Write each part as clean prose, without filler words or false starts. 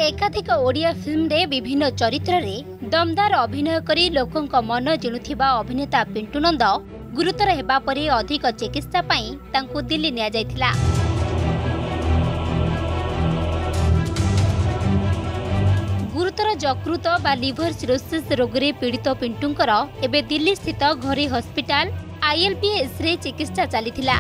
एकाधिक ओडिया फिल्म रे विभिन्न चरित्र रे दमदार अभिनय करी लोकंक मन जिणुथिबा अभिनेता पिंटू नंद गुरुतर हेबा परे अधिक चिकित्सा पई तांकु दिल्ली निया जायथिला। गुरुतर यकृत बा लिवर सिरोसिस रोग रे पीड़ित पिंटूंकर एबे दिल्ली स्थित घरी हॉस्पिटल ILPS रे चिकित्सा चलीथिला।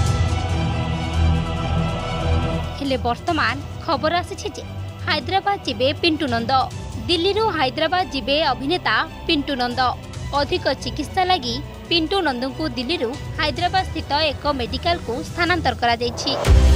हेले वर्तमान खबर आसी जे हैदराबाद जीवे पिंटू नंद। दिल्ली रू हैदराबाद जीवे अभिनेता पिंटू नंद। अधिक चिकित्सा लगी पिंटू नंद को दिल्ली रू हैदराबाद स्थित एक मेडिकल को स्थानांतर करा जायछि।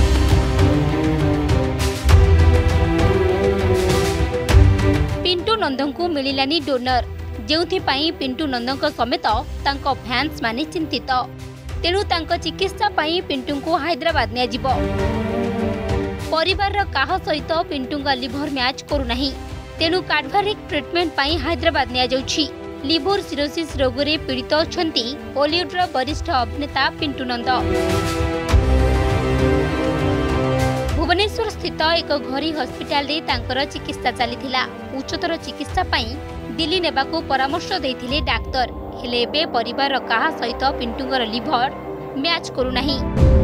पिंटू नंद को मिलिलानी डोनर, जेउथि पई पिंटू नंद समेत तांको फैंस माने चिंतित। तेणु तांको चिकित्सा पई पिंटू को हैदराबाद निया जिवो। परिवार काह सहित पिंटू लिभर मैच करूनाही, तेणु कार्डियक ट्रीटमेंट पई हैदराबाद निया जाउछि। लिवर सिरोसिस रोग रे पीड़ित अछंती बॉलीवुड रो वरिष्ठ अभिनेता पिंटू नंद। भुवनेश्वर स्थित एक घरी हॉस्पिटल रे तांकर चिकित्सा चलीथिला। उच्चतर चिकित्सा पई दिल्ली नेबाको परामर्श देथिले डाक्टर। हेले बे परिवार काह सहित पिंटूंगर लिभर मैच करूनाही।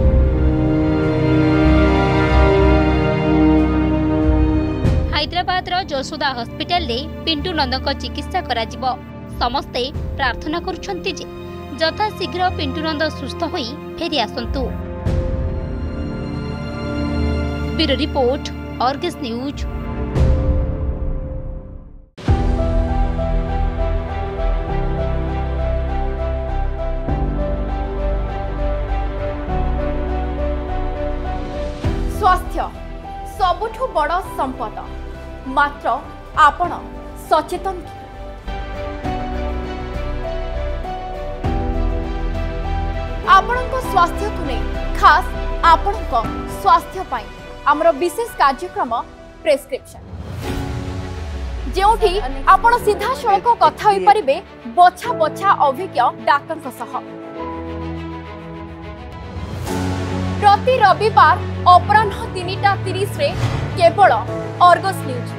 हैदराबाद जसोदा हॉस्पिटल रे पिंटू नंद चिकित्सा करा जिवो। समस्ते प्रार्थना करुछंती जे जथा शीघ्र पिंटू नंद सुस्थ होई फेरी आसंतु। Bureau report, Argus news. स्वास्थ्य सबुठु बड़ संपद, मात्र आपण सचेतन कि? आपणक स्वास्थ्य को नहीं, खास आपणक स्वास्थ्य पाई आमर विशेष कार्यक्रम प्रेस्क्रिप्शन, जेउठी आपण सीधा सड़क कथा होई परिबे बछा बछा अभिज्ञ डाक्टर सह। प्रति रविवार अपराह्न 3:30 रे केवल आर्गस न्यूज।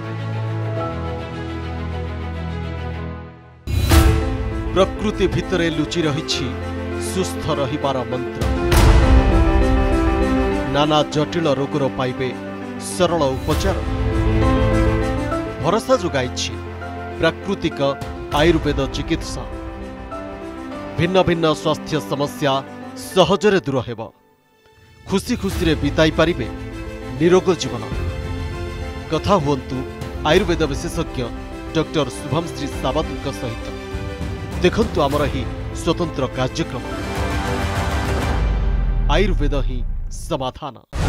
प्रकृति भितरे लुचि रहिछि सुस्थ रहिबार मंत्र। नाना जटिल रोगर पाइबे सरल उपचार। भरोसा जोगाइछि प्राकृतिक आयुर्वेद चिकित्सा। भिन्न भिन्न स्वास्थ्य समस्या सहजरे दूर हेबो। खुशी खुशी रे बिताई पारिबे निरोग जीवन। कथा हुंतु आयुर्वेद विशेषज्ञ डॉक्टर शुभमश्री सावंत सहित। देखंतु आमर ही स्वतंत्र कार्यक्रम आयुर्वेद ही समाधान।